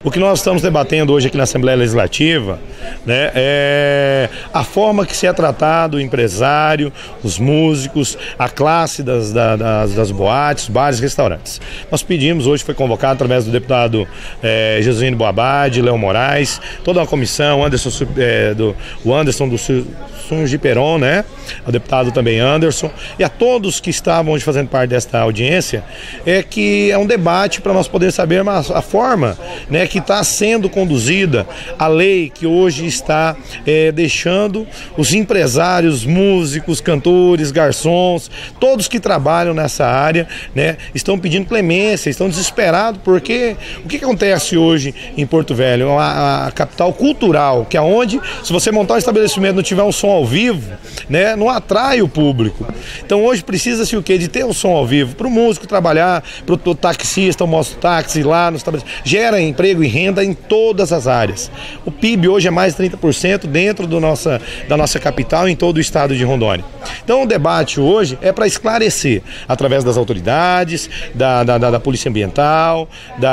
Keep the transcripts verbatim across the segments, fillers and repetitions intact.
O que nós estamos debatendo hoje aqui na Assembleia Legislativa, né, é a forma que se é tratado o empresário, os músicos, a classe das, das, das boates, bares, restaurantes. Nós pedimos, hoje foi convocado através do deputado é, Jesuíno Boabadi, Léo Moraes, toda uma comissão, Anderson, é, do, o Anderson do Sungiperon, né, o deputado também Anderson, e a todos que estavam hoje fazendo parte desta audiência, é que é um debate para nós podermos saber a forma, né, que está sendo conduzida a lei que hoje está é, deixando os empresários, músicos, cantores, garçons, todos que trabalham nessa área, né, estão pedindo clemência, estão desesperados, porque o que, que acontece hoje em Porto Velho? A, a capital cultural, que é onde, se você montar um estabelecimento e não tiver um som ao vivo, né, não atrai o público. Então hoje precisa-se o quê? De ter um som ao vivo, para o músico trabalhar, para o taxista, o mototáxi lá no estabelecimento, gera emprego e renda em todas as áreas. O P I B hoje é mais de trinta por cento dentro do nossa, da nossa capital, em todo o estado de Rondônia. Então o debate hoje é para esclarecer, através das autoridades, da, da, da, da Polícia Ambiental,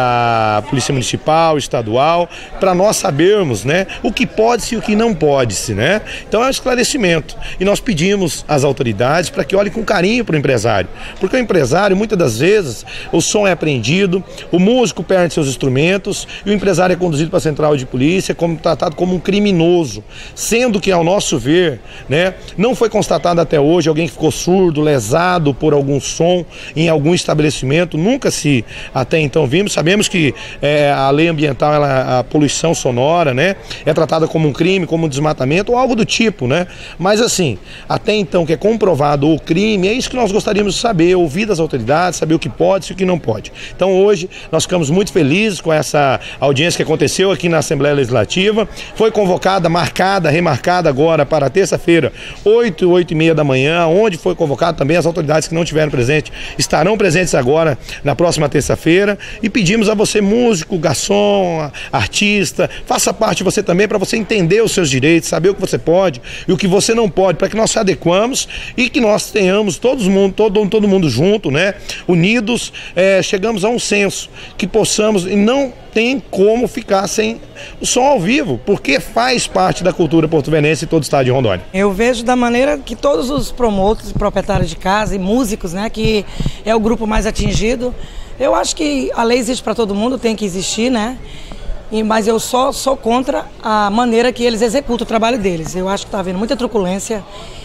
da Polícia Municipal, Estadual, para nós sabermos, né, o que pode-se e o que não pode-se, né? Então é um esclarecimento. E nós pedimos às autoridades para que olhem com carinho para o empresário, porque o empresário, muitas das vezes, o som é apreendido, o músico perde seus instrumentos e o empresário é conduzido para a central de polícia, como tratado como um criminoso, sendo que, ao nosso ver, né, não foi constatado até hoje alguém que ficou surdo, lesado por algum som em algum estabelecimento, nunca se até então vimos. Sabemos que é, a lei ambiental, ela, a poluição sonora, né, é tratada como um crime, como um desmatamento ou algo do tipo, né? Mas assim, até então que é comprovado o crime, é isso que nós gostaríamos de saber, ouvir das autoridades, saber o que pode e o que não pode. Então hoje nós ficamos muito felizes com essa audiência que aconteceu aqui na Assembleia Legislativa. Foi convocada, marcada, remarcada agora para terça-feira, oito, oito e meia da manhã, onde foi convocado também as autoridades que não tiveram presente, estarão presentes agora na próxima terça-feira, e pedimos a você, músico, garçom, artista, faça parte você também, para você entender os seus direitos, saber o que você pode e o que você não pode, para que nós se adequamos e que nós tenhamos todos mundo, todo, todo mundo junto, né, unidos, é, chegamos a um senso, que possamos, e não tem como ficar sem o som ao vivo, porque faz parte da cultura porto-velhense e todo o estado de Rondônia. Eu vejo da maneira que todos os promotores, proprietários de casa e músicos, né, que é o grupo mais atingido, eu acho que a lei existe para todo mundo, tem que existir, né? E, mas eu só sou contra a maneira que eles executam o trabalho deles. Eu acho que está havendo muita truculência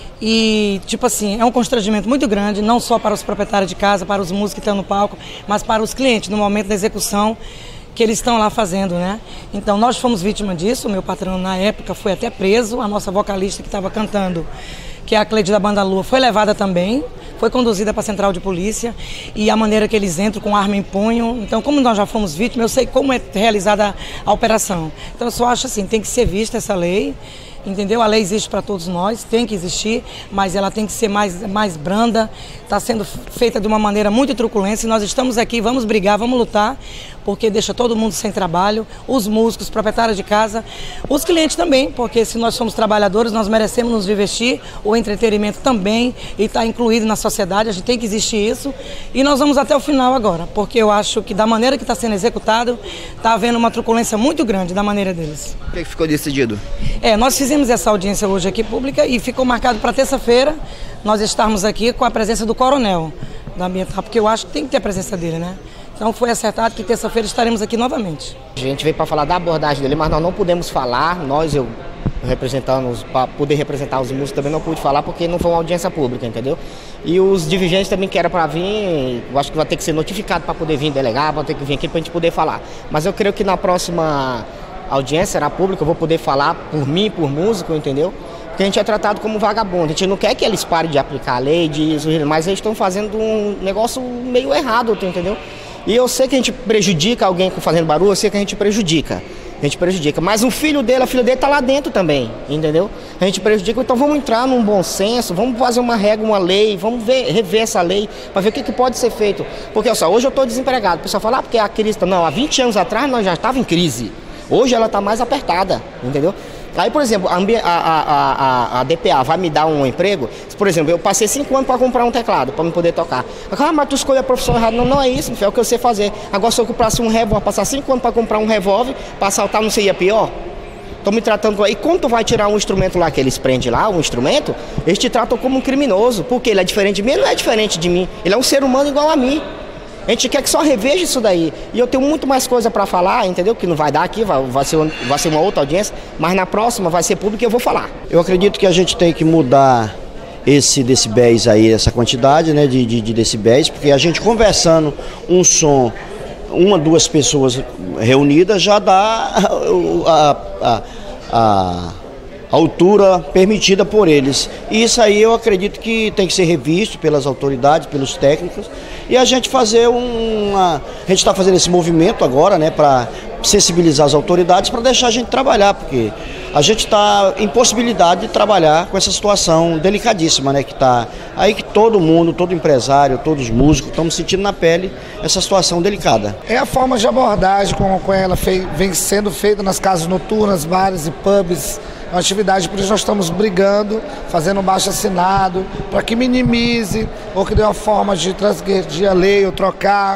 e, tipo assim, é um constrangimento muito grande, não só para os proprietários de casa, para os músicos que estão no palco, mas para os clientes no momento da execução que eles estão lá fazendo, né? Então nós fomos vítima disso, o meu patrão na época foi até preso, a nossa vocalista que estava cantando, que é a Cleide da Banda Lua, foi levada também, foi conduzida para a central de polícia, e a maneira que eles entram com arma em punho. Então, como nós já fomos vítimas, eu sei como é realizada a operação. Então eu só acho assim, tem que ser vista essa lei, entendeu? A lei existe para todos nós, tem que existir, mas ela tem que ser mais, mais branda, está sendo feita de uma maneira muito truculenta, e nós estamos aqui, vamos brigar, vamos lutar, porque deixa todo mundo sem trabalho, os músicos, os proprietários de casa, os clientes também, porque se nós somos trabalhadores, nós merecemos nos divertir, o entretenimento também, e está incluído na sociedade, a gente tem que existir isso, e nós vamos até o final agora, porque eu acho que da maneira que está sendo executado, está havendo uma truculência muito grande da maneira deles. O que ficou decidido? É, nós fizemos essa audiência hoje aqui pública e ficou marcado para terça-feira nós estarmos aqui com a presença do coronel da Ambiental, porque eu acho que tem que ter a presença dele, né? Então foi acertado que terça-feira estaremos aqui novamente. A gente veio para falar da abordagem dele, mas nós não podemos falar, nós, eu representando, para poder representar os músicos, também não pude falar porque não foi uma audiência pública, entendeu? E os dirigentes também que era para vir, eu acho que vai ter que ser notificado para poder vir delegar, vai ter que vir aqui para a gente poder falar. Mas eu creio que na próxima audiência será pública, eu vou poder falar por mim, por músico, entendeu? Porque a gente é tratado como vagabundo, a gente não quer que eles parem de aplicar a lei, de, mas eles estão fazendo um negócio meio errado, entendeu? E eu sei que a gente prejudica alguém fazendo barulho, eu sei que a gente prejudica, a gente prejudica, mas o filho dele, a filha dele tá lá dentro também, entendeu? A gente prejudica, então vamos entrar num bom senso, vamos fazer uma regra, uma lei, vamos ver, rever essa lei, para ver o que, que pode ser feito. Porque, olha só, hoje eu estou desempregado, o pessoal fala, ah, porque a crise, não, há vinte anos atrás nós já estávamos em crise. Hoje ela está mais apertada, entendeu? Aí, por exemplo, a, a, a, a D P A vai me dar um emprego, por exemplo, eu passei cinco anos para comprar um teclado, para me poder tocar. Ah, mas tu escolheu a profissão errada. Não, não é isso, é o que eu sei fazer. Agora, se eu comprasse um revólver, passar cinco anos para comprar um revólver, para assaltar não seria pior? Estão me tratando como... E quando tu vai tirar um instrumento lá, que eles prendem lá, um instrumento, eles te tratam como um criminoso, porque ele é diferente de mim, ele não é diferente de mim, ele é um ser humano igual a mim. A gente quer que só reveja isso daí. E eu tenho muito mais coisa para falar, entendeu? Que não vai dar aqui, vai, vai, ser, vai ser uma outra audiência, mas na próxima vai ser pública e eu vou falar. Eu acredito que a gente tem que mudar esse decibéis aí, essa quantidade, né, de, de, de decibéis, porque a gente conversando um som, uma, duas pessoas reunidas já dá a, a, a, a altura permitida por eles. E isso aí eu acredito que tem que ser revisto pelas autoridades, pelos técnicos, e a gente fazer uma... A gente está fazendo esse movimento agora, né, para sensibilizar as autoridades, para deixar a gente trabalhar, porque a gente está em possibilidade de trabalhar com essa situação delicadíssima, né, que está aí, que todo mundo, todo empresário, todos os músicos estamos sentindo na pele essa situação delicada. É a forma de abordagem com, com ela fei, vem sendo feita nas casas noturnas, bares e pubs. É uma atividade, por isso nós estamos brigando, fazendo um baixo assinado, para que minimize, ou que dê uma forma de transgredir a lei, ou trocar,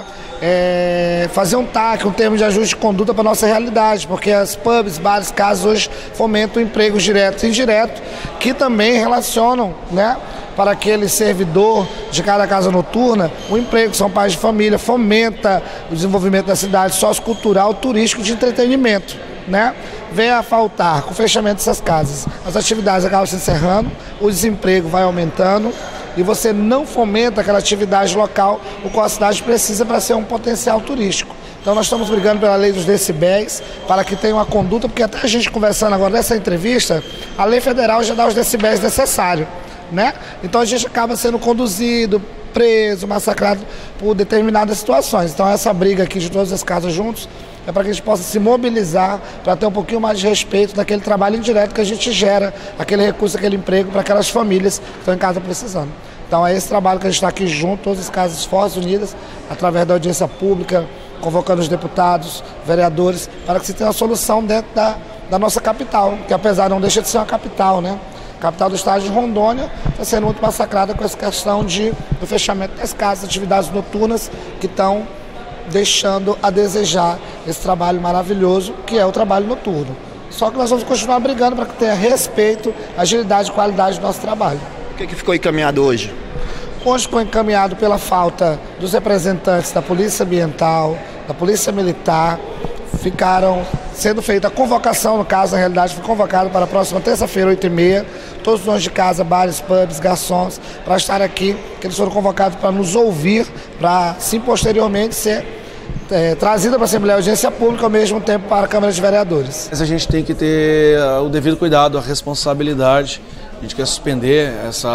é, fazer um T A C, um termo de ajuste de conduta para a nossa realidade, porque as pubs, bares, casas hoje fomentam empregos diretos e indiretos, que também relacionam, né, para aquele servidor de cada casa noturna, o emprego, que são pais de família, fomenta o desenvolvimento da cidade sociocultural, turístico, de entretenimento, né? Vem a faltar, com o fechamento dessas casas, as atividades acabam se encerrando, o desemprego vai aumentando e você não fomenta aquela atividade local, o qual a cidade precisa para ser um potencial turístico. Então nós estamos brigando pela lei dos decibéis, para que tenha uma conduta, porque até a gente conversando agora nessa entrevista, a lei federal já dá os decibéis necessários, né? Então a gente acaba sendo conduzido, preso, massacrado por determinadas situações. Então essa briga aqui de todas as casas juntos é para que a gente possa se mobilizar para ter um pouquinho mais de respeito daquele trabalho indireto que a gente gera, aquele recurso, aquele emprego para aquelas famílias que estão em casa precisando. Então é esse trabalho que a gente está aqui junto, todas as casas fortes unidas, através da audiência pública, convocando os deputados, vereadores, para que se tenha uma solução dentro da, da nossa capital, que apesar de não deixar de ser uma capital, né? A capital do estado de Rondônia está sendo muito massacrada com essa questão de, do fechamento das casas, atividades noturnas que estão deixando a desejar esse trabalho maravilhoso que é o trabalho noturno. Só que nós vamos continuar brigando para que tenha respeito, agilidade e qualidade do nosso trabalho. O que, que ficou encaminhado hoje? Hoje ficou encaminhado pela falta dos representantes da Polícia Ambiental, da Polícia Militar. Ficaram sendo feita a convocação, no caso, na realidade, foi convocado para a próxima terça-feira, oito e meia, todos os donos de casa, bares, pubs, garçons, para estar aqui, que eles foram convocados para nos ouvir, para, sim, posteriormente, ser é, trazida para a Assembleia de Audiência Pública, ao mesmo tempo para a Câmara de Vereadores. Mas a gente tem que ter o devido cuidado, a responsabilidade. A gente quer suspender essa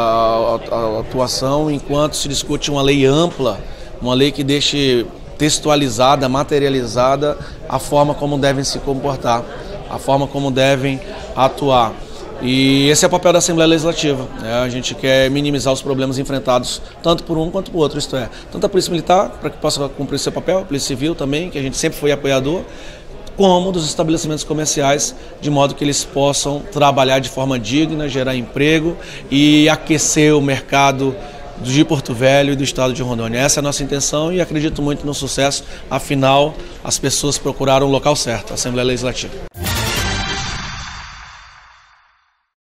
atuação enquanto se discute uma lei ampla, uma lei que deixe textualizada, materializada a forma como devem se comportar, a forma como devem atuar. E esse é o papel da Assembleia Legislativa, né? A gente quer minimizar os problemas enfrentados tanto por um quanto por outro, isto é, tanto a Polícia Militar, para que possa cumprir seu papel, a Polícia Civil também, que a gente sempre foi apoiador, como dos estabelecimentos comerciais, de modo que eles possam trabalhar de forma digna, gerar emprego e aquecer o mercado de Porto Velho e do estado de Rondônia. Essa é a nossa intenção e acredito muito no sucesso, afinal as pessoas procuraram o local certo, a Assembleia Legislativa.